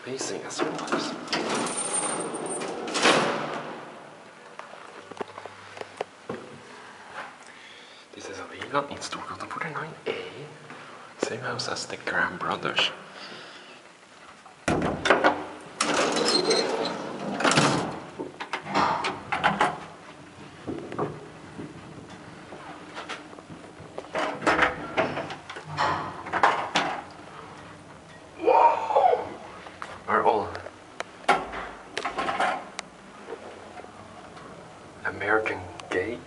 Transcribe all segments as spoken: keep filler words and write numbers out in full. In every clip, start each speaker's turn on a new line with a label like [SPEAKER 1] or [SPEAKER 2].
[SPEAKER 1] Amazing as well. This is a HVILAN in Storgatan forty-nine A. Same house as the Graham Brothers. Are all American gate.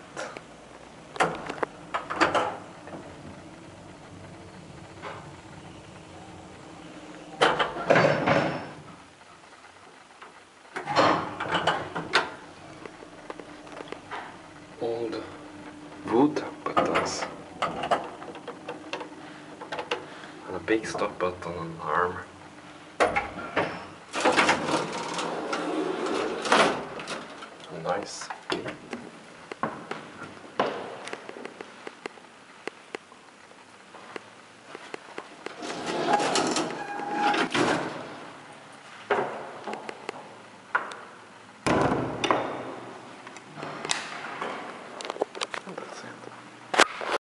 [SPEAKER 1] Old wood buttons and a big stop button on an arm. Nice.